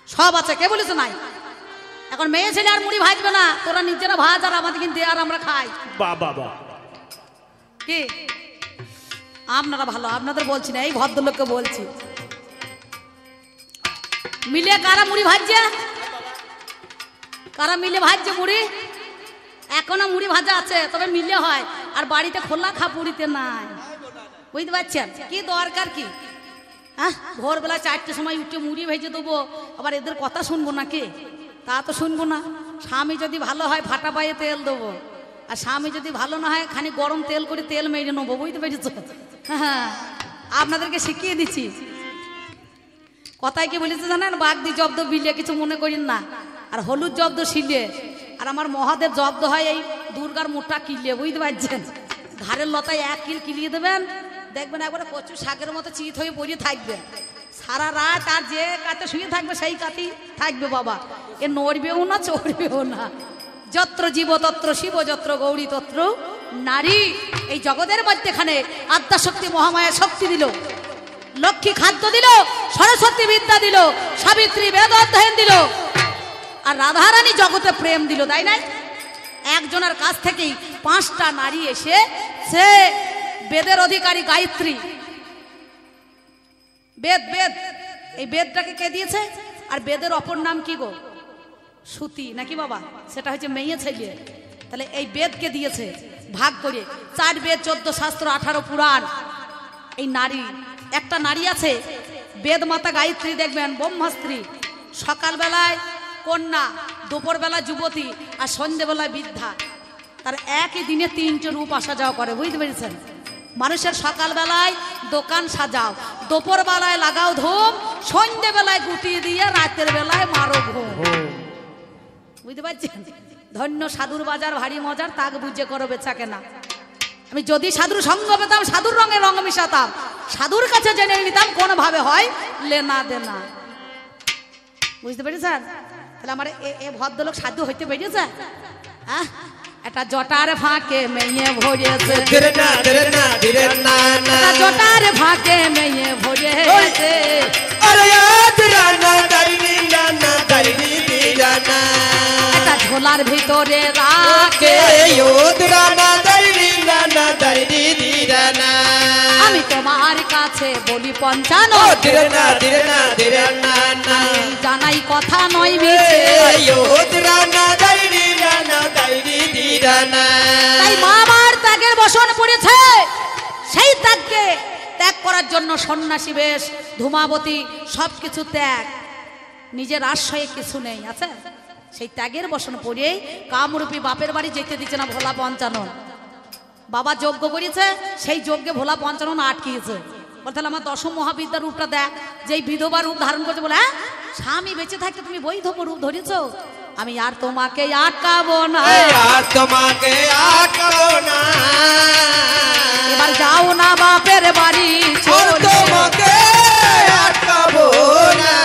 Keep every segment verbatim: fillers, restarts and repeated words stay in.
সব আছে, কে বলেছে নাই? এখন মেয়ে ছেলে আর মুড়ি ভাজবে না, তোরা নিজেরা ভাজ আর আমাদের কিন্তু আর আমরা খাই। বাবা বাবা কি আপনারা ভালো, আপনাদের বলছি না, এই ভদ্রলোককে বলছি। মিলে কারা মুড়ি ভাজছে? কারা মিলে ভাজছে মুড়ি? এখনো মুড়ি ভাজা আছে, তবে মিলে হয়, আর বাড়িতে খোলা খাপুরিতে নাই। বুঝতে পারছেন কি দরকার? কি হ্যাঁ, ভোরবেলা চারটের সময় উঠে মুড়ি ভেজে দেবো, আবার এদের কথা শুনবো নাকি? তা তো শুনবো না। স্বামী যদি ভালো হয় ফাটা পায়ে তেল দেবো, আর স্বামী যদি ভালো না হয় খানি গরম তেল করে তেল মেরে নেবো। বুঝতে পেরেছ? হ্যাঁ, আপনাদেরকে শিখিয়ে দিচ্ছি। কথায় কি বলেছে জানেন? বাগদি জব্দ বিলে, কিছু মনে করেন না। আর হলুদ জব্দ শিলে, আর আমার মহাদেব জব্দ হয় এই দুর্গার মোটা কিলে। বুঝতে পারছেন? ঘাড়ের লতায় এক কিল কিলিয়ে দেবেন, দেখবেন একবারে কচু শাকের মতো চিত হয়ে পড়ে থাকবে সারা রাত। আর যে কাতে শুয়ে থাকবে সেই কাতেই থাকবে বাবা, এ নড়বেও না চড়বেও না। যত্র জীব তত্র শিব, যত্র গৌরী তত্র নারী। এই জগতের মধ্যেখানে আদ্যাশক্তি মহামায়া শক্তি দিল, লক্ষ্মী খাদ্য দিল, সরস্বতী বিদ্যা দিল, সাবিত্রী বেদ অধ্যয়ন দিল, আর রাধারানী জগতে প্রেম দিল, তাই নাই? একজনের কাছ থেকেই পাঁচটা নারী এসে সে বেদের অধিকারী গায়ত্রী। বেদ বেদ এই বেদটাকে কে দিয়েছে? আর বেদের অপর নাম কি গো? শ্রুতি নাকি বাবা? সেটা হচ্ছে মেয়ে ছেলে। তাহলে এই বেদকে দিয়েছে ভাগ করে, চার বেদ, চোদ্দ শাস্ত্র, আঠারো পুরাণ। এই নারী, একটা নারী আছে বেদ মাতা গায়ত্রী, দেখবেন ব্রহ্মাস্ত্রী। সকালবেলায় কন্যা, দুপুরবেলা যুবতী, আর সন্ধ্যেবেলায় বৃদ্ধা। তার একই দিনে তিনটে রূপ আসা যাওয়া করে। বুঝতে পেরেছেন? মানুষের সকালবেলায় দোকান সাজাও, দুপুর বেলায় লাগাও ধূম, সন্ধ্যেবেলায় গুটিয়ে দিয়ে রাতের বেলায় মারো ঘুম। বুঝতে পারছেন? ধন্য সাধুর বাজার ভারী মজার, তাক বুঝে করো বেচা কেনা। আমি যদি সাধুর সঙ্গ পেতাম, সাধুর রঙে রঙ মিশাতাম, সাধুর কাছে জেনে নিতাম কোন ভাবে হয় লেনা দেনা। বুঝতে পেরেছেন? তাহলে আমার এ ভদ্রলোক সাধু হইতে পেরেছে? হ্যাঁ, একটা জটার ফাঁকে মেয়ে ভরেছে, জটার ফাঁকে মেয়ে ভরেছে, একটা ঝোলার ভিতরে রাখে, আমি তোমার কাছে বলি পঞ্চানো, জানাই কথা নয় মিছে। তাই মা আমার ত্যাগের বসন পড়েছে, সেই ত্যাগকে ত্যাগ করার জন্য সন্ন্যাসী বেশ, ধূমাবতী, সবকিছু ত্যাগ, নিজের আশ্রয়ে কিছু নেই আছে। সেই ত্যাগের বসন পড়ে কামরূপী বাপের বাড়ি যেতে দিচ্ছে না ভোলা পঞ্চানন। বাবা যজ্ঞ করেছে, সেই যজ্ঞে ভোলা পঞ্চানন আটকিয়েছে। বলতে আমার দশম মহাবিদ্যার রূপটা দেখ, যেই বিধবা রূপ ধারণ করছে। বলে হ্যাঁ, স্বামী বেঁচে থাকতে তুমি বৈধব রূপ ধরেছ, আমি আর তোমাকে আটকাবো না, আর তোমাকে আটকাবো না, এবার যাও না বাপের বাড়ি, তোমাকে আটকাবো না।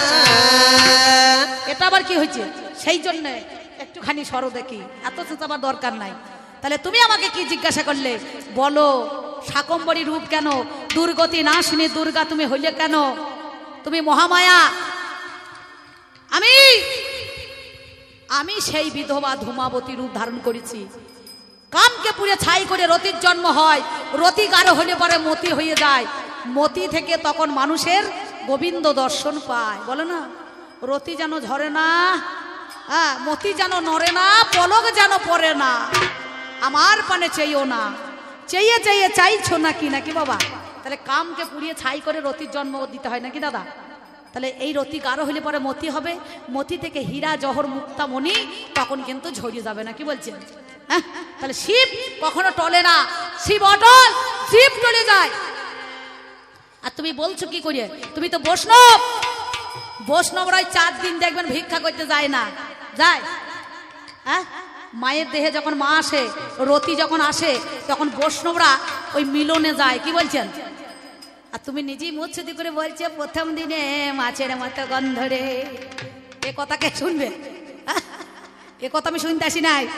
এটা আবার কি হয়েছে? সেই জন্য একটুখানি সরো দেখি, এত চেঁচাবার দরকার নাই। তাহলে তুমি আমাকে কি জিজ্ঞাসা করলে? বলো, শাকম্বরী রূপ কেন? দুর্গতি নাশিনী দুর্গা তুমি হইলে কেন? তুমি মহামায়া। আমি আমি সেই বিধবা ধূমাবতী রূপ ধারণ করেছি। কামকে পুড়ে ছাই করে রতির জন্ম হয়, রতি গাঢ় হলে পরে মতি হয়ে যায়, মতি থেকে তখন মানুষের গোবিন্দ দর্শন পায়। বলে না, রতি যেন ঝরে না, হ্যাঁ, মতি যেন নড়ে না, পলক যেন পড়ে না, আমার পানে চেয়েও না, চেয়ে চেয়ে চাইছো নাকি নাকি বাবা? তাহলে কামকে পুড়িয়ে ছাই করে রতির জন্ম দিতে হয় নাকি দাদা? তাহলে এই রতি গাঢ় হলে পরে মতি হবে, মতি থেকে হীরা জহর মুক্তা মণি তখন কিন্তু ঝরে যাবে না, কি বলছেন? হ্যাঁ, তাহলে শিব কখনো টলে না, শিব অটল, শিব টলে যায়। আর তুমি বলছো কি করে? তুমি তো বৈষ্ণব। বৈষ্ণবরা চার দিন দেখবেন ভিক্ষা করতে যায় না, যায়? হ্যাঁ, মায়ের দেহে যখন মা আসে, রতি যখন আসে, তখন বৈষ্ণবরা ওই মিলনে যায়, কি বলছেন? আর তুমি নিজেই মুচ্ছুতি করে বলছে প্রথম দিনে মাছের মতো গন্ধ রে। এ কথা কে শুনবে? এ কথা আমি শুনতে আসি নাই।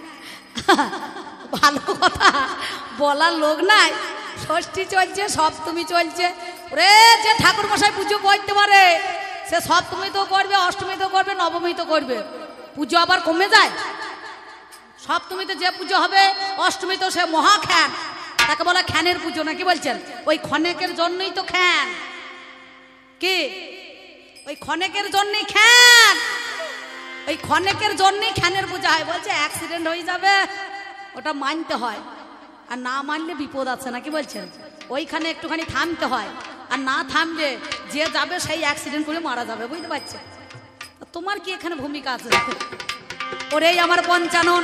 ভালো কথা বলার লোক নাই। ষষ্ঠী চলছে, সপ্তমী চলছে, ওরে যে ঠাকুর মশাই পুজো করতে পারে সে সপ্তমী তো করবে, অষ্টমী তো করবে, নবমী তো করবে, পুজো আবার কমে যায়। সপ্তমীতে যে পুজো হবে, অষ্টমী তো সে মহা খ্যান, তাকে বলা খ্যানের পুজো, নাকি বলছেন? ওই ক্ষণেকের জন্যই তো খ্যান, কি ওই ক্ষণেকের জন্যই খ্যান, ওই ক্ষণেকের জন্যই খ্যানের পূজা হয়। বলছে অ্যাক্সিডেন্ট হয়ে যাবে, ওটা মানতে হয়, আর না মানলে বিপদ আছে, নাকি বলছেন? ওইখানে একটুখানি থামতে হয়, আর না থামলে যে যাবে সেই অ্যাক্সিডেন্ট করে মারা যাবে, বুঝতে পারছেন? তোমার কি এখানে ভূমিকা আছে? ওরেই আমার পঞ্চানন,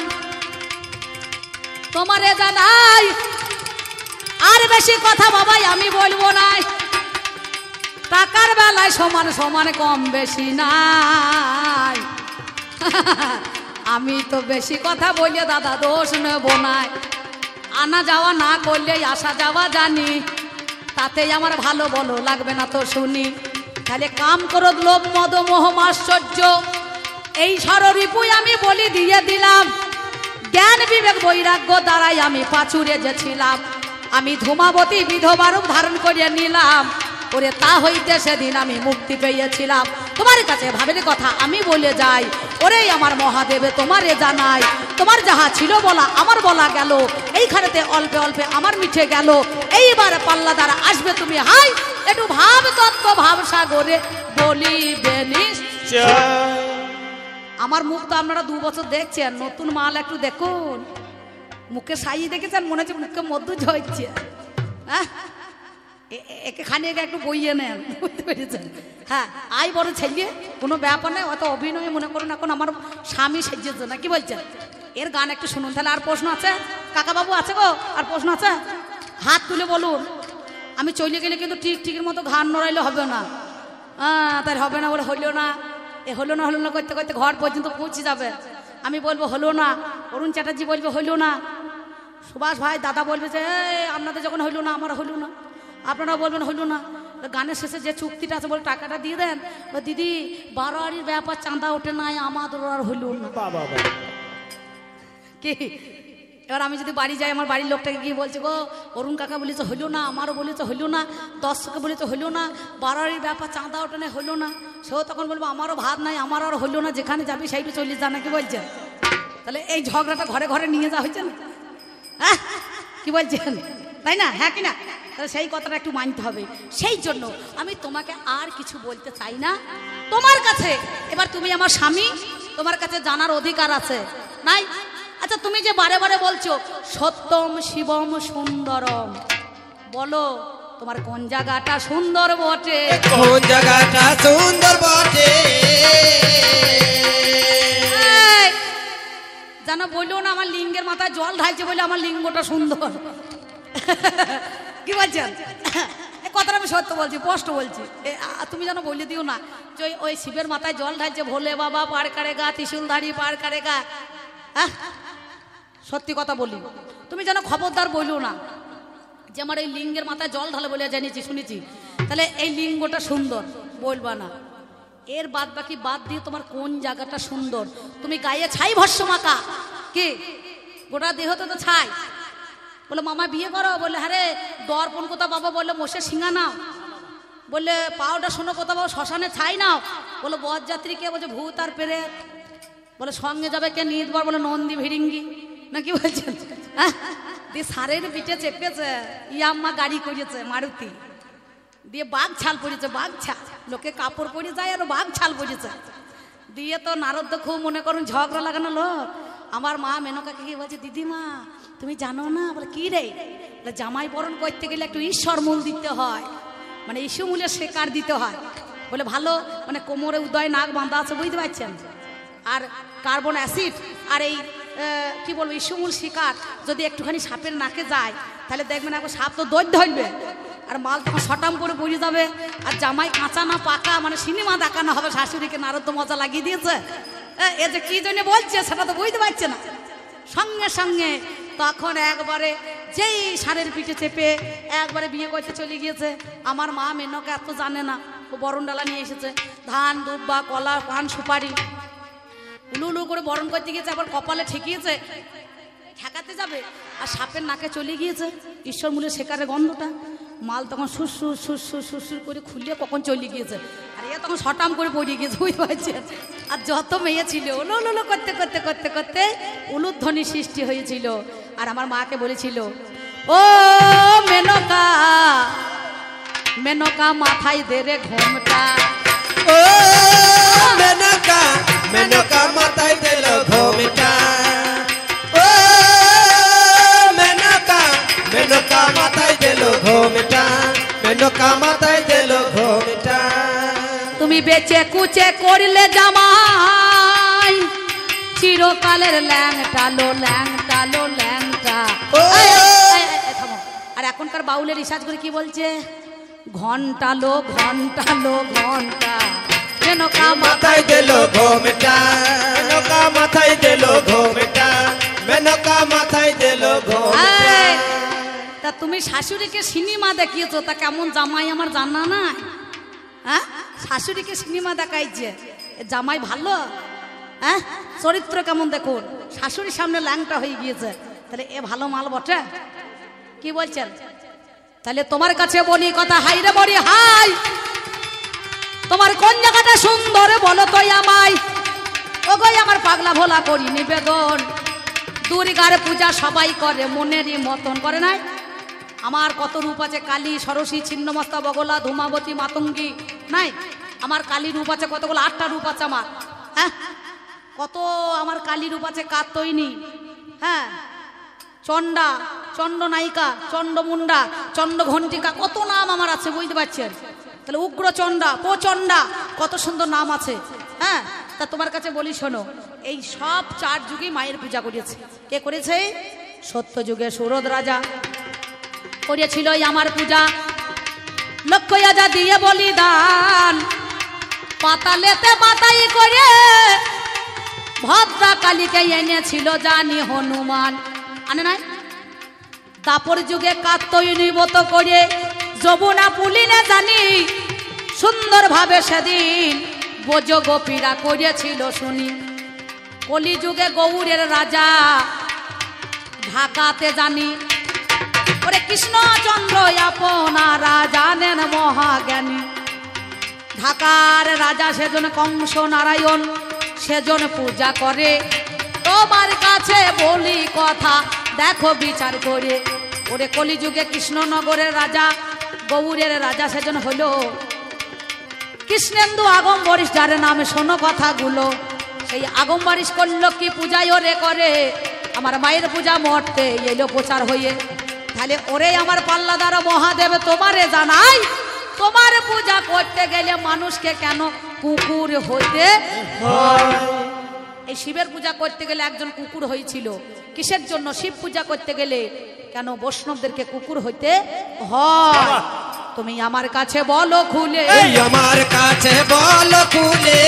তোমারে জানাই আর বেশি কথা বাবাই আমি বলবো না, টাকার বেলায় সমান সমান কম বেশি নাই। আমি তো বেশি কথা বলে দাদা দোষ নেব না, আনা যাওয়া না করলে আসা যাওয়া জানি, তাতেই আমার ভালো বলো লাগবে না তো শুনি। তাহলে কাম ক্রোধ লোভ মদ মোহ আশ্চর্য এই ষড়রিপুই আমি বলি দিয়ে দিলাম, জ্ঞান বিবেক বৈরাগ্য দ্বারাই আমি পাচুরে যেছিলাম, আমি ধূমাবতী বিধবা রূপ ধারণ করিয়া নিলাম, ওরে তা হইতে সেদিন আমি মুক্তি পেয়েছিলাম। তোমার কাছে ভাবের কথা আমি বলে যাই, ওরে আমার মহাদেবে তোমারে জানাই, তোমার যাহা ছিল বলা আমার বলা গেল, এইখানেতে অল্পে অল্পে আমার মিঠে গেল, এইবার পাল্লা দ্বারা আসবে তুমি হাই, একটু ভাব তত্ত্ব ভাব সাগরে বলিবে নিশ্চয়। আমার মুখ তো আপনারা দু বছর দেখছেন, নতুন মাল একটু দেখুন, মুখে সাইজ দেখেছেন, মনে হচ্ছে মুখে মধু ঝরছে। হ্যাঁ, একে খানিয়ে একটু বইয়ে নেন, বুঝতে পেরেছেন? হ্যাঁ, আই বড় ছেলে, কোনো ব্যাপার নেই, অত অভিনয় মনে করুন, এখন আমার স্বামী সেজেছে না, কি বলছেন? এর গান একটু শুনুন। তাহলে আর প্রশ্ন আছে? কাকা বাবু আছে গো, আর প্রশ্ন আছে? হাত তুলে বলুন। আমি চলে গেলে কিন্তু ঠিক ঠিকের মতো ঘাড় নড়াইলে হবে না, হ্যাঁ, তাই হবে না বলে হইল না, এ হলো না হলো না করতে করতে ঘর পর্যন্ত পৌঁছে যাবে। আমি বলবো হলো না, অরুণ চ্যাটার্জি বলবে হইল না, সুভাষ ভাই দাদা বলবে যে আপনাদের যখন হইল না আমার হইল না, আপনারা বলবেন হইল না। গানের শেষে যে চুক্তিটা আছে বলে টাকাটা দিয়ে দেন, দিদি বারোয়ারির ব্যাপার চাঁদা ওঠে নাই, আমাদের আর হইল না। কি এবার আমি যদি বাড়ি যাই, আমার বাড়ির লোকটাকে গিয়ে বলছে গো অরুণ কাকা বলেছে হইল না, আমারও বলেছে হইল না, দর্শকে বলেছে হইল না, বারোয়ারির ব্যাপার চাঁদা ওঠে নাই হইল না, সেও তখন বলবো আমারও ভাত নাই, আমার আর হইল না, যেখানে যাবি সেইটা চল্লিশ যা, নাকি বলছে? তাহলে এই ঝগড়াটা ঘরে ঘরে নিয়ে যাওয়া হয়েছে না? হ্যাঁ, কি বলছেন, তাই না? হ্যাঁ কিনা? তাহলে সেই কথাটা একটু মানতে হবে। সেই জন্য আমি তোমাকে আর কিছু বলতে চাই না তোমার কাছে। এবার তুমি আমার স্বামী, তোমার কাছে জানার অধিকার আছে নাই? আচ্ছা, তুমি যে বারে বারে বলছো সত্যম শিবম সুন্দরম, বলো তোমার কোন জায়গাটা সুন্দর বটে? কোন জায়গাটা সুন্দর বটে? জানো, বললো না আমার লিঙ্গের মাথায় জল ঢালছে বলে আমার লিঙ্গটা সুন্দর। কি বলছেন? কথাটা আমি সত্য বলছি, স্পষ্ট বলছি। তুমি যেন বলে দিও না যে ওই শিবের মাথায় জল ঢালছে, ভোলে বাবা পার কারেগা, ত্রিশূলধারী পার কারেগা। হ্যাঁ, সত্যি কথা বলি, তুমি যেন খবরদার বললো না যে আমার এই লিঙ্গের মাথায় জল ঢালে বলে জানিয়েছি শুনেছি, তাহলে এই লিঙ্গটা সুন্দর বলবা না। এর বাদ বাকি বাদ দিয়ে তোমার কোন জায়গাটা সুন্দর? তুমি গায়ে ছাই ভস্য মাখা, কি গোটা দেহতে তো ছাই। বলে মামা বিয়ে করো, বললে হ্যাঁ রে, দর্পণ কোথা বাবা, বললে মোষে সিঙা নাও, বললে পাওটা শোনো কোথা বাবা, শ্মশানে ছাই নাও, বলো বরযাত্রী কে, বলছে ভূত আর পেরে, বলে সঙ্গে যাবে কে নিদবার, বলে নন্দী ভিড়িঙ্গি, না কি বলছেন? হ্যাঁ, দিয়ে সারের পিঠে চেপেছে, ইয়াম্মা গাড়ি করেছে মারুতি, দিয়ে বাঘ ছাল পড়েছে, বাঘ ছাল, লোকে কাপড় পরে যায় আর বাঘ ছাল পড়েছে, দিয়ে তো নারদ খুব মনে করুন ঝগড়া লাগানো লোক। আমার মা মেনকাকে কি বলছে, দিদিমা তুমি জানো না? বলে কি রে? বলে জামাই বরণ করতে গেলে একটু ঈশ্বর মূল দিতে হয়, মানে ইস্যু মূলের শেকার দিতে হয়। বলে ভালো, মানে কোমরে উদয় নাক বাঁধা আছে, বুঝতে পারছেন, আর কার্বন অ্যাসিড আর এই কি বলবো ইস্যুমূল শিকার যদি একটুখানি সাপের নাকে যায়, তাহলে দেখবেন এখন সাপ তো দৈর্য ধরবে, আর মাল তখন শটাম করে পড়ে যাবে, আর জামাই কাঁচা না পাকা, মানে সিনেমা দেখানো হবে শাশুড়িকে, নারদ তো মজা লাগিয়ে দিয়েছে। এ যে কি জন্য বলছে সেটা তো বুঝতে পারছে না। সঙ্গে সঙ্গে তখন একবারে যেই ষাঁড়ের পিঠে চেপে একবারে বিয়ে করতে চলে গিয়েছে। আমার মা মেনকা এত জানে না, ও বরণ ডালা নিয়ে এসেছে, ধান দুব্বা কলা পান সুপারি উলু উলু করে বরণ করতে গিয়েছে, আবার কপালে ঠেকিয়েছে, ঠেকাতে যাবে আর সাপের নাকে চলে গিয়েছে ঈশ্বর মূলের শেকারের গন্ধটা। মাল তখন সুসুর সুসুর সুসুর করে খুলে কখন চলে গিয়েছে, আর এ তখন শটাম করে পড়ে গিয়েছে, বুঝতে পারছেন। আর যত মেয়ে ছিল ওলো ওলো করতে করতে করতে করতে উলুধ্বনি সৃষ্টি হয়েছিল। আর আমার মাকে বলেছিল, ও মেনকা মেনকা মাথায় দে রে ঘোমটা, ও মেনকা মেনকা মাথায় দিল ঘোমটা, ও মেনকা মেনকা মাথায় দিল ঘোমটা, মেনকা মাথায় দিল ঘোমটা। তুমি বেচে কুচে করলে জামাই চিরকালের ল্যাংটালো ল্যাংটালো ল্যাংটা। আর এখনকার বাউলের রিসার্চ করে কি বলছে, ঘন্টালো ঘন্টালো ঘন্টা, মেনকা মাথায় দিল ঘোমটা, মেনকা মাথায় দিল ঘোমটা, মেনকা মাথায় দিল ঘোমটা। তা তুমি শাশুড়িকে সিনেমা দেখিয়েছো, তা কেমন জামাই আমার জানা না? হ্যাঁ, শাশুড়িকে সিনেমা দেখাইছে, জামাই ভালো? হ্যাঁ, চরিত্র কেমন দেখুন, শাশুড়ির সামনে ল্যাংটা হয়ে গিয়েছে, তাহলে এ ভালো মাল বটে? কি বলছেন? তাহলে তোমার কাছে বলি কথা, হাই রে বলি হাই, তোমার কোন জায়গাটা সুন্দর বলো তো আমায়। ও গো আমার পাগলা ভোলা করি নিবেদন, দুর্গার পূজা সবাই করে মনেরই মতন, করে নাই? আমার কত রূপ আছে, কালী সরস্বতী ছিন্নমস্তা বগলা ধূমাবতী মাতঙ্গী নাই? আমার কালী রূপ আছে কতগুলো, আটটা রূপ আছে আমার। হ্যাঁ, কত আমার কালী রূপ আছে, কাত্তয়নী, হ্যাঁ, চণ্ডা, চণ্ড নায়িকা, চণ্ডমুন্ডা, চণ্ড ঘণ্টিকা, কত নাম আমার আছে, বুঝতে পারছেন? তাহলে উগ্র চণ্ডা, প্রচণ্ডা, কত সুন্দর নাম আছে। হ্যাঁ, তা তোমার কাছে বলি শোনো, এই সব চার যুগে মায়ের পূজা করেছে। কে করেছে? সত্য যুগে সুরদ রাজা করেছিল আমার পূজা, লক্ষ রাজা দিয়ে বলিদান, পাতালেতে পাতাই করে ভদ্রা কালীকে এনেছিল জানি হনুমান, আনে নাই? তারপর যুগে কাত্তয়নী ব্রত করে যমুনা পুলিনে জানি সুন্দর ভাবে সেদিন বোজ গোপীরা করেছিল শুনি। কলি যুগে গৌরের রাজা ঢাকাতে জানি, ওরে কৃষ্ণচন্দ্র আপনারা জানেন মহাজ্ঞানী, ঢাকার রাজা সেজন কংস নারায়ণ সেজন পূজা করে। তোমার কাছে বলি কথা দেখো বিচার করে, ওরে কলিযুগে কৃষ্ণনগরের রাজা গৌরের রাজা সেজন হলো কৃষ্ণেন্দু আগমবরিশ, যার নামে শোনো কথাগুলো। সেই আগমবরিশ করলো কি পূজায় ওরে করে, আমার মায়ের পূজা মরতে এলো প্রচার হয়ে। তাহলে ওরে আমার পাল্লাদার মহাদেব তোমারে জানাই, তোমার পূজা করতে গেলে মানুষকে কেন কুকুর হইতে হয়? এই শিবের পূজা করতে গেলে একজন কুকুর হয়েছিল, কিসের জন্য? শিব পূজা করতে গেলে কেন বৈষ্ণবদেরকে কুকুর হইতে হয়? তুমি আমার কাছে বলো খুলে, আমার কাছে বলো খুলে।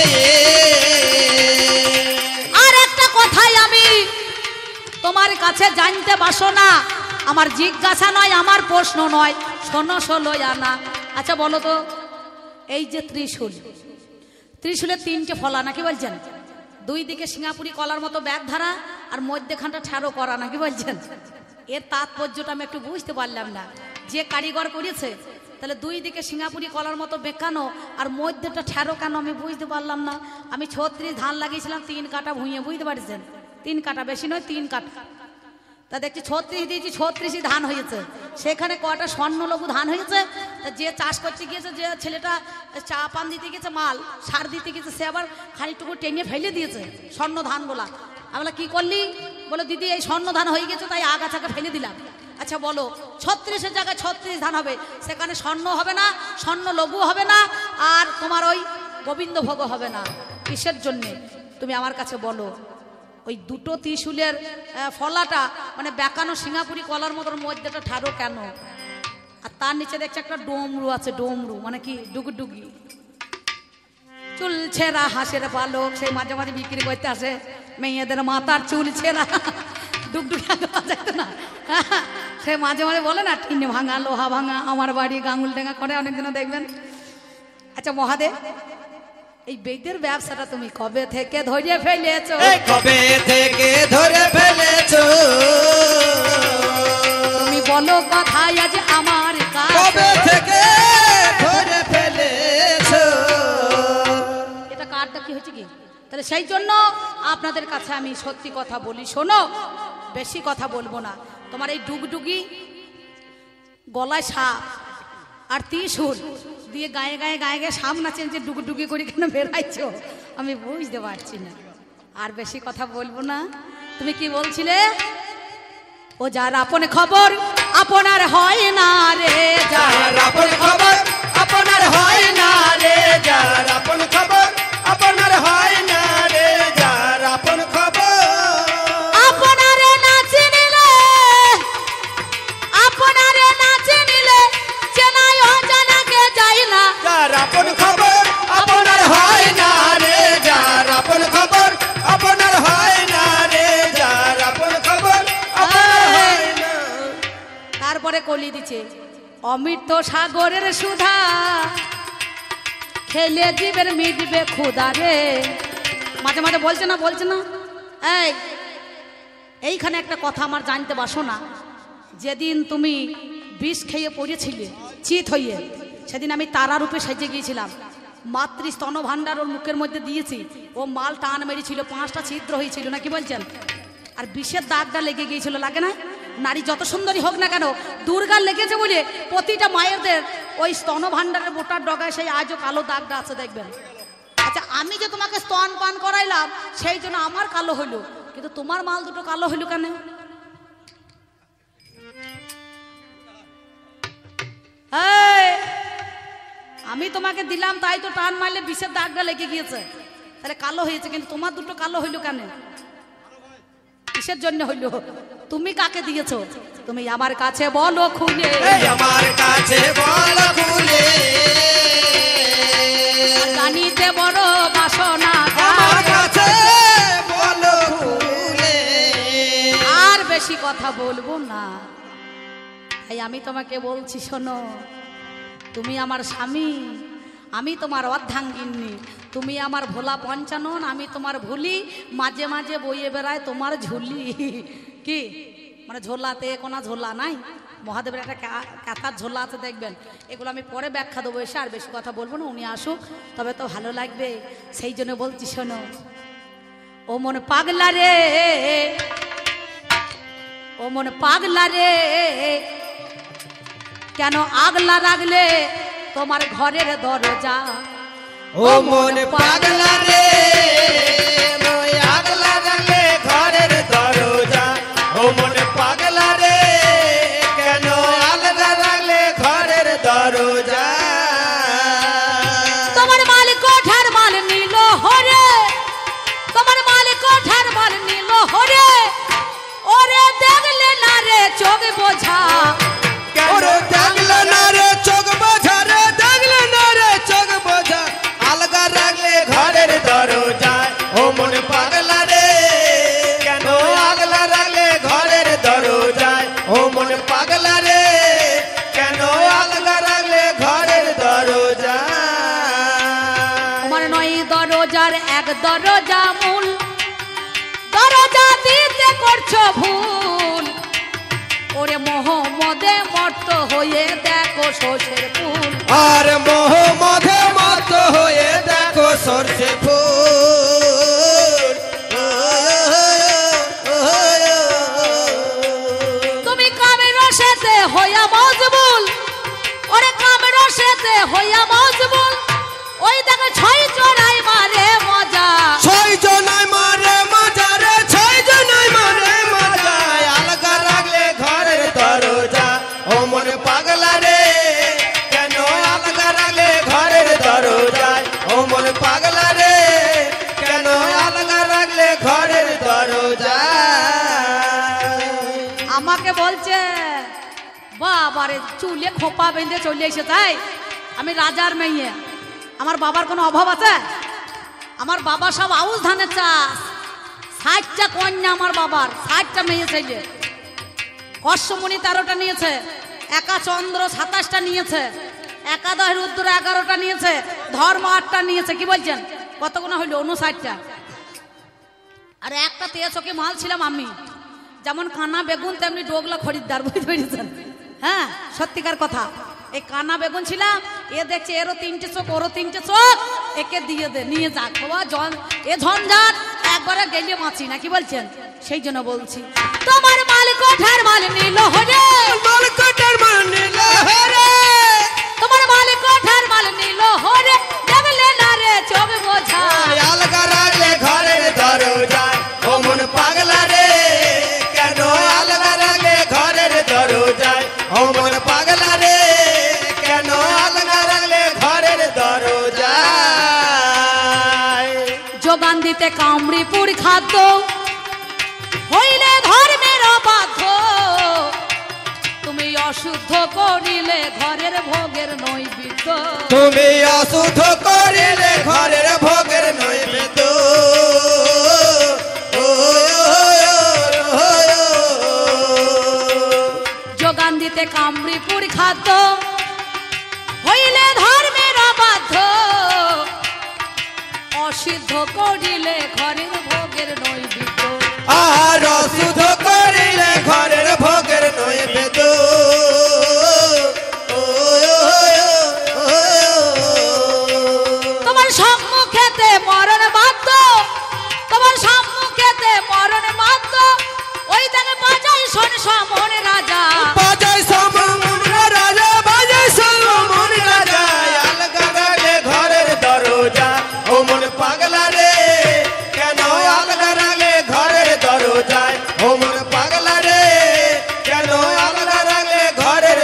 আর একটা কথাই আমি তোমার কাছে জানতে বাসো না, আমার জিজ্ঞাসা নয়, আমার প্রশ্ন নয়, শোনো ষোলো আনা। আচ্ছা বলো তো, এই যে ত্রিশূল, ত্রিশূলের তিনটে ফলা নাকি বলছেন? দুই দিকে সিঙ্গাপুরি কলার মতো ব্যাগ ধারা, আর মধ্যেখানটা ঠেরো করা নাকি বলছেন? এর তাৎপর্যটা আমি একটু বুঝতে পারলাম না। যে কারিগর করেছে, তাহলে দুই দিকে সিঙ্গাপুরি কলার মতো বেঁকানো আর মধ্যেটা ঠেরো কেন আমি বুঝতে পারলাম না। আমি ছত্রিশ ধান লাগিয়েছিলাম তিন কাটা ভুঁইয়ে, বুঝতে পারছেন? তিন কাটা, বেশি নয়, তিন কাটা। তা দেখছি ছত্রিশ দিয়েছি, ছত্রিশই ধান হয়েছে, সেখানে কটা স্বর্ণলঘু ধান হয়েছে। তা যে চাষ করতে গিয়েছে, যে ছেলেটা চা পান দিতে গেছে, মাল সার দিতে গেছে, সে আবার খানিকটুকু টেনে ফেলে দিয়েছে স্বর্ণ ধানগুলা। আমরা কি করলি? বলো দিদি এই স্বর্ণ ধান হয়ে গেছে, তাই আগাছাকে ফেলে দিলাম। আচ্ছা বলো, ছত্রিশের জায়গায় ছত্রিশ ধান হবে, সেখানে স্বর্ণ হবে না, স্বর্ণ লঘু হবে না, আর তোমার ওই গোবিন্দ ভোগ হবে না, কিসের জন্যে? তুমি আমার কাছে বলো। ওই দুটো ত্রিশূলের ফলাটা মানে বেঁকানো সিঙ্গাপুরি কলার মতন মধ্যেটা ঠাড়ো কেন? আর তার নিচে দেখছে একটা ডোমরু আছে, ডোমরু মানে কি? ডুগডুগি, চুল ছেঁড়া হাঁসের পালক, সেই মাঝে মাঝে বিক্রি করতে আসে, মেয়েদের মাথার চুল ছেঁড়া ডুগডুগি বাজাইতো না, সে মাঝে মাঝে বলে না টিন ভাঙা, লোহা ভাঙা, আমার বাড়ি গাঙ্গুল ডেঙ্গা করে অনেকদিনও দেখবেন। আচ্ছা মহাদেব, এই বেদের ব্যবসাটা তুমি কবে থেকে ধরে ফেলেছো? কবে থেকে ধরে ফেলেছো? তুমি বলো কথাই আজ আমার কাছে। কবে তাহলে সেই জন্য আপনাদের কাছে আমি সত্যি কথা বলি, শোনো, বেশি কথা বলবো না। তোমার এই ডুগডুগি গলায় সাপ আর ত্রিশূল দিয়ে গায়ে গায়ে গায়ে গায়ে সাপ নাচেন, যে ডুগডুগি করে কেন বেড়াইছো আমি বুঝতে পারছি না। আর বেশি কথা বলবো না। তুমি কি বলছিলে? ও যার আপন খবর আপনার হয় না রে, যার আপন খবর আপনার হয় না রে, যার আপন খবর আপনার হয় না রে, যার আপন খবর আপনারে না চিনিলে, আপনারে না চিনিলে চেনাই অজানাকে যাই না। যার আপন খবর আপনার হয় না রে, যার আপন খবর আপনার হয় না রে, যার আপন খবর আপনার হয় না। তারপরে কলি দিচ্ছে অমৃত সাগরের সুধা খেলে জীবের মিটবে ক্ষুধা রে। মাঝে মাঝে বলছে না বলছে না এই এইখানে একটা কথা আমার জানতে বাসো না। যেদিন তুমি বিষ খেয়ে পড়েছিলে চিত হইয়ে, সেদিন আমি তারা রূপে সেজে গিয়েছিলাম। মাতৃ স্তন ভাণ্ডার ওর মুখের মধ্যে দিয়েছি, ও মাল টান মেরেছিল, পাঁচটা ছিদ্র হয়েছিল না, কি বলছেন? আর বিষের দাগটা লেগে গিয়েছিল, লাগে না? নারী যত সুন্দরী হোক না কেন, দুর্গার লেগেছে বলে প্রতিটা মায়েরদের ওই স্তন ভাণ্ডারের বোটার ডগায় সেই আজও কালো দাগটা আছে, দেখবেন। আচ্ছা, আমি যে তোমাকে স্তন পান করাইলাম সেই জন্য আমার কালো হইলো, কিন্তু তোমার মাল দুটো কালো হইলো কেন? এই, আমি তোমাকে দিলাম তাই তো টান মারলে বিষের দাগটা লেগে গিয়েছে, তাহলে কালো হয়েছে, কিন্তু তোমার দুটো কালো হইলো কেন? কিসের জন্য হইলো? তুমি কাকে দিয়েছো? তুমি আমার কাছে বলো খুলে, আমার কাছে বলো খুলে, জানিতে বড় বাসনা, আমার কাছে বলো খুলে। আর বেশি কথা বলবো না। তাই আমি তোমাকে বলছি, শোনো, তুমি আমার স্বামী, আমি তোমার অর্ধাঙ্গিনী, তুমি আমার ভোলা পঞ্চানন, আমি তোমার ভুলি, মাঝে মাঝে বইয়ে বেড়ায় তোমার ঝুলি। কি মানে ঝোলাতে কোনা ঝোলা নাই, মহাদেবের একটা কাঁথার ঝোলা আছে, দেখবেন। এগুলো আমি পরে ব্যাখ্যা দেবো এসে, আর বেশি কথা বলবো না, উনি আসুক তবে তো ভালো লাগবে। সেই জন্য বলছি, শোনো, ও মন পাগলা রে, ও মন পাগলা রে, কেন আগলা রাখলে তোমার ঘরের দরজা? ও মন পাগলা রে, আগলা রাখলে ঘরের দরজা। ও মন পাগলা রে, কেন আলগা রাখলে ঘরের দরজা? তোমার মাল কোঠার মাল নিল হরে, তোমার মাল কোঠার মাল নিল হরে, ওরে দেখলে না রে চোখ বোঝা, ওরে দেখলে না রে চোখ বোঝা রে, দেখলে না রে চোখ বোঝা, আলগা রাখলে ঘরের দরজা। ও মন পাগলা রে, কেন আগলা রাখলে ঘরের দরজা? ও মন পাগলা রে, কেন আলগা রাখলে ঘরের দরজা? তোমার নয় দরজার এক দরজা মূল, দরজা দিতে করছো ভুল, ওরে মোহাম্মদে মত্ত হয়ে দেখো সর্ষের ফুল, আর মোহ মধে মত হয়ে দেখো সর্ষে ফুল। তুমি কামের রসেতে হইয়া মজবুল, ওরে কামের রসেতে হইয়া মজবুল, ওই দেখো ছয় চড়াই মারে মজা, ছয় জনাই মারে মজা রে, ছয় জনাই মারে মজা, আলগা রাখলে ঘরের দরজা। ও মন পাগলা রে, কেন আলগা রাখলে ঘরের দরজা? ও মন পাগলা রে, কেন আলগা রাখলে ঘরের দরজা? আমাকে বলছে বাবারে চুলে খোপা বেঁধে চলে এসে, তাই আমি রাজার মেয়ে, আমার বাবার কোনো অভাব আছে? আমার বাবা সব আউশ ধানের চাষ, ষাটটা কন্যা আমার বাবার, ষাটটা মেয়ে ছেলে, কশ্যমণি তেরোটা নিয়েছে, একা চন্দ্র সাতাশটা নিয়েছে, একাদশ রুদ্র এগারোটা নিয়েছে, ধর্ম আটটা নিয়েছে, কি বলছেন? কতগুলো হইলো? উনষাটটা। আর একটা তেজকে মাল ছিলাম আমি, যেমন কানা বেগুন তেমনি ডোগলা খরিদ্দার, বুঝতে পেরেছেন? হ্যাঁ, সত্যিকার কথা। এই কানা বেগুন ছিলাম, এ দেখছে এরও তিনটে চোখ ওরও তিনটে চোখ, একে দিয়ে দে, নিয়ে যাক বাবা, জন এ ঝঞ্ঝাট একবারে গেলে মাছি না, কি বলছেন? সেই জন্য বলছি তোমার মাল কোঠার মাল নিল হরে, মাল কোটার মাল নিল হরে, তোমার মাল কোঠার মাল নিল হরে, দেখলে না রে চোখ বোঝা, আলগা রাখলে ঘরের দরজায় ও মন পাগলা রে, কেন আলগা রাখলে ঘরের দরজায় ও মন পাগলা রে, কেন আলগা রাখলে ঘরের দরজায়। যোগান দিতে কামড়িপুর খাদ্য হইলে ধর্মের অবাধ্য, তুমি অশুদ্ধ করিলে ঘরের ভোগের নৈবেদ্য, তুমি অশুদ্ধ করিলে ঘরের ভোগের নৈবেদ্য, যোগান দিতে কামড়িপুর খাদ্য হইলে ধর্মের অবাধ্য, অসিদ্ধ করিলে ঘরের ভোগের নৈবেদ্য, আর অশুদ্ধ করিলে ঘরের ভোগের নৈবেদ্য। তোমার সম্মুখেতে মরণ বাদ্য, তোমার সম্মুখেতে মরণ বাদ্য, ওই দেখে বাজাই শোন সমন রাজা, বাজাই সমন রাজা, বাজাই সমন রাজা, আলগা রাখলে ঘরের দরজা ও মন পাগলা রে, কেন আলগা রাখলে ঘরের দরজায় ও মন পাগলা রে, কেন আলগা রাখলে ঘরের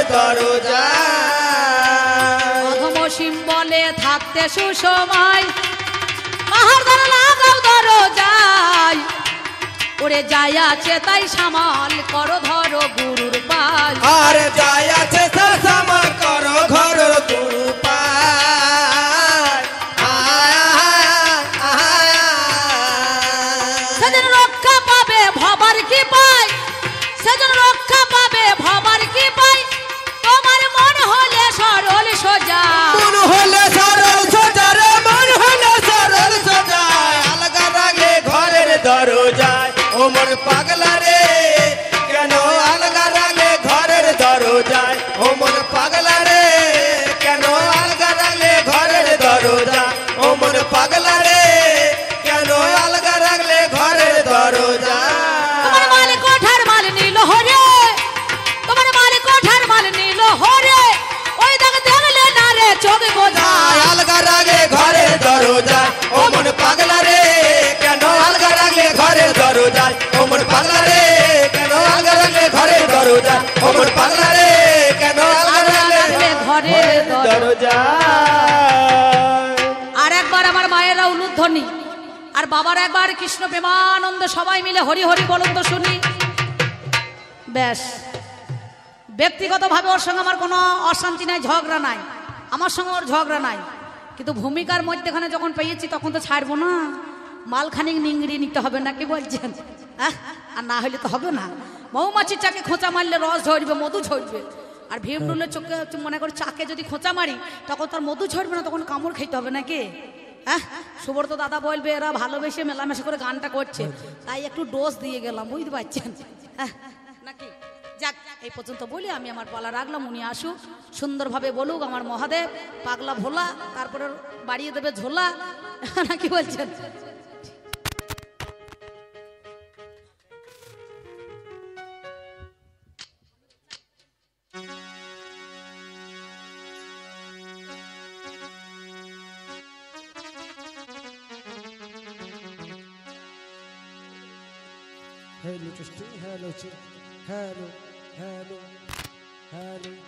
দরজায়। অধমসীম বলে থাকতে সুসময়, মাহার দ্বারা লাগাও দরজায়, ওরে যাই আছে তাই সামাল করো ধরো গুরুর পাল, আর যাই আছে সামা করো ঘর গুরু পায়, সেদিন রক্ষা পাবে ভবার কি পাই, সেদিন রক্ষা পাবে ভবার কি পাই, তোমার মন হলে সরল সোজা, মন হলে সরল সোজা রে, মন হলে সরল সোজা, আলগা রাখলে ঘরের দরজায় ও মন পাগলা রে, কেন আলগা রাখলে ঘরের দরজায় ও মন পাগলা রে, কেন আলগা রাখলে ঘরের দরজায় ও মন পাগলা রে, কেন আলগা রাখলে ঘরের দরজায়। তোমার মাল কোঠার মাল নিল হরে, তোমার মাল কোঠার মাল নিল হরে, ওই দেখ দেখলে না রে চোখ বোঝা, আলগা রাখলে ঘরের দরজায় ও মন পাগলা রে, কেন আলগা রাখলে ঘরের দরজায় ও মন পাগলা রে, কেন আলগা রাখলে ঘরের দরজায় ও মন পাগলা রে, কেন আলগা রাখলে ঘরের দরজায়। আর একবার আমার মায়েরা উলুধ্বনি আর বাবার একবার কৃষ্ণ প্রেমানন্দ সবাই মিলে হরি হরি বলুন তো শুনি। ব্যাস, ব্যক্তিগতভাবে ওর সঙ্গে আমার কোনো অশান্তি নাই, ঝগড়া নাই, আমার সঙ্গে ওর ঝগড়া নাই, কিন্তু ভূমিকার মধ্যেখানে যখন পেয়েছি তখন তো ছাড়বো না, মালখানিক নিংড়ি নিতে হবে না, কি বলছেন? হ্যাঁ, আর না হলে তো হবে না। মৌমাছির চাকে খোঁচা মারলে রস ঝরবে, মধু ঝরবে, আর ভীমরুলের চোখে মনে করে চাকে যদি খোঁচা মারি তখন তার মধু ঝরবে না, তখন কামড় খেতে হবে নাকি? হ্যাঁ, সুব্রত দাদা বলবে এরা ভালোবেসে মেলামেশা করে গানটা করছে, তাই একটু ডোজ দিয়ে গেলাম, বুঝতে পারছেন? হ্যাঁ নাকি? যাক, এই পর্যন্ত বলি আমি আমার পালা রাখলাম, উনি আসুক সুন্দরভাবে বলুক আমার মহাদেব পাগলা ভোলা, তারপরে বাড়িয়ে দেবে ঝোলা, নাকি বলছেন? Hello, Justin. Hello, Chip. Hello, hello, hello.